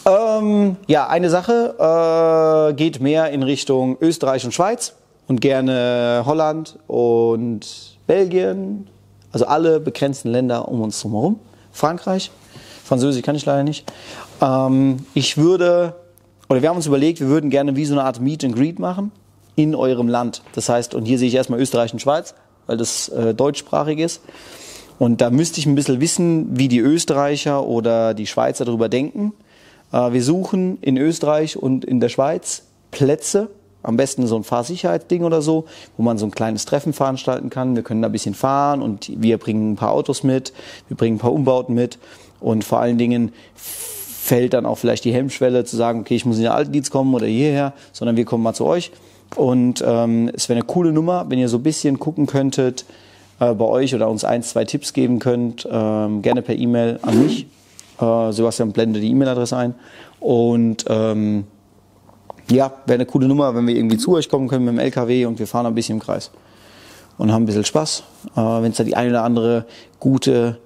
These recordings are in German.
Ja, eine Sache geht mehr in Richtung Österreich und Schweiz und gerne Holland und Belgien, also alle begrenzten Länder um uns herum. Frankreich, Französisch kann ich leider nicht. Wir haben uns überlegt, wir würden gerne wie so eine Art Meet and Greet machen in eurem Land. Das heißt, und hier sehe ich erstmal Österreich und Schweiz, weil das deutschsprachig ist. Und da müsste ich ein bisschen wissen, wie die Österreicher oder die Schweizer darüber denken. Wir suchen in Österreich und in der Schweiz Plätze, am besten so ein Fahrsicherheitsding oder so, wo man so ein kleines Treffen veranstalten kann. Wir können da ein bisschen fahren und wir bringen ein paar Autos mit, wir bringen ein paar Umbauten mit und vor allen Dingen fällt dann auch vielleicht die Hemmschwelle zu sagen, okay, ich muss in den Altendienst kommen oder hierher, sondern wir kommen mal zu euch. Und es wäre eine coole Nummer, wenn ihr so ein bisschen gucken könntet bei euch oder uns 1, 2 Tipps geben könnt, gerne per E-Mail an mich. Sebastian blendet die E-Mail-Adresse ein. Und ja, wäre eine coole Nummer, wenn wir irgendwie zu euch kommen können mit dem LKW und wir fahren ein bisschen im Kreis und haben ein bisschen Spaß. Wenn es da die eine oder andere gute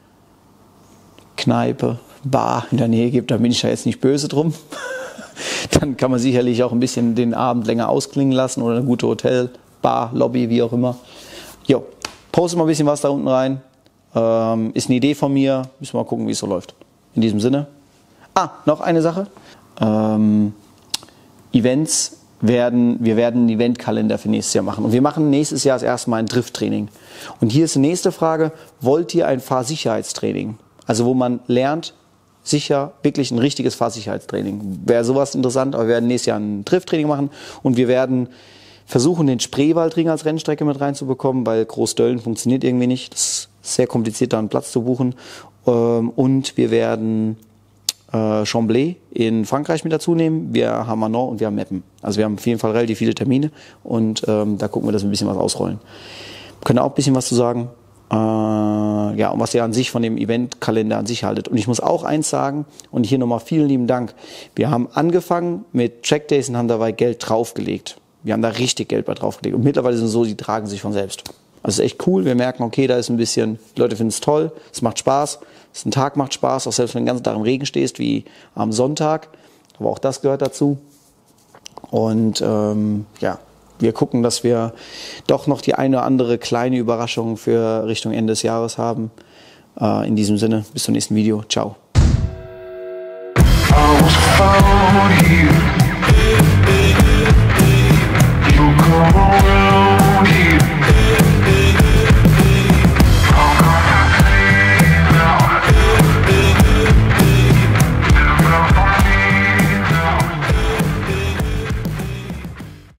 Kneipe, Bar in der Nähe gibt, dann bin ich da jetzt nicht böse drum. Dann kann man sicherlich auch ein bisschen den Abend länger ausklingen lassen oder eine gute Hotel, Bar, Lobby, wie auch immer. Jo, poste mal ein bisschen was da unten rein. Ist eine Idee von mir. Müssen wir mal gucken, wie es so läuft. In diesem Sinne. Noch eine Sache. Events wir werden einen Eventkalender für nächstes Jahr machen. Und wir machen nächstes Jahr das erste Mal ein Drifttraining. Und hier ist die nächste Frage. Wollt ihr ein Fahrsicherheitstraining? Also wo man lernt, sicher, wirklich ein richtiges Fahrsicherheitstraining. Wäre sowas interessant, aber wir werden nächstes Jahr ein Drifttraining machen. Und wir werden versuchen, den Spreewaldring als Rennstrecke mit reinzubekommen, weil Großdöllen funktioniert irgendwie nicht. Das ist sehr kompliziert, da einen Platz zu buchen. Und wir werden Chambly in Frankreich mit dazu nehmen. Wir haben Manon und wir haben Meppen. Also wir haben auf jeden Fall relativ viele Termine und da gucken wir, dass wir ein bisschen was ausrollen. Können auch ein bisschen was zu sagen. Ja, und was ihr an sich von dem Eventkalender an sich haltet. Und ich muss auch eins sagen, und hier nochmal vielen lieben Dank. Wir haben angefangen mit Trackdays und haben dabei Geld draufgelegt. Wir haben da richtig Geld bei draufgelegt. Und mittlerweile sind es so, die tragen sich von selbst. Also es ist echt cool. Wir merken, okay, da ist ein bisschen, die Leute finden es toll, es macht Spaß. Ein Tag macht Spaß, auch selbst wenn du den ganzen Tag im Regen stehst, wie am Sonntag. Aber auch das gehört dazu. Und ja, wir gucken, dass wir doch noch die eine oder andere kleine Überraschung für Richtung Ende des Jahres haben. In diesem Sinne, bis zum nächsten Video. Ciao.